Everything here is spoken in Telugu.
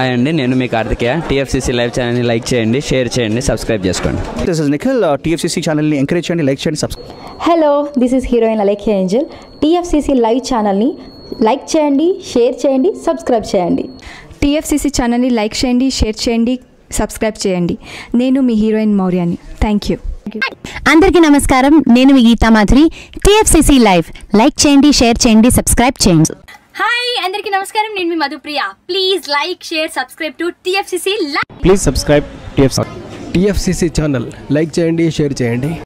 హాయ్ అండి, నేను మీ కార్తికేయ. TFCC లైవ్ ఛానల్ని లైక్ చేయండి, షేర్ చేయండి, సబ్స్క్రైబ్ చేసుకోండి. This is Nikhil. TFCC ఛానల్ని ఎంకరేజ్ చేయండి, లైక్ చేయండి, subscribe. Hello, this is heroine Alekhya Angel. TFCC live ఛానల్ని లైక్ చేయండి, షేర్ చేయండి, సబ్స్క్రైబ్ చేయండి. TFCC ఛానల్ని లైక్ చేయండి, షేర్ చేయండి, సబ్స్క్రైబ్ చేయండి. నేను మీ హీరోయిన్ మౌర్యాని. Thank you. అందరికీ నమస్కారం, నేను మీ Geetha Madhuri. TFCC live like చేయండి, షేర్ చేయండి, సబ్స్క్రైబ్ చేయండి. హాయ్ అందరికీ నమస్కారం, నేను మీ Madhupriya. Please like, share, subscribe to TFCC live. Please subscribe TFCC channel. Like చేయండి, షేర్ చేయండి.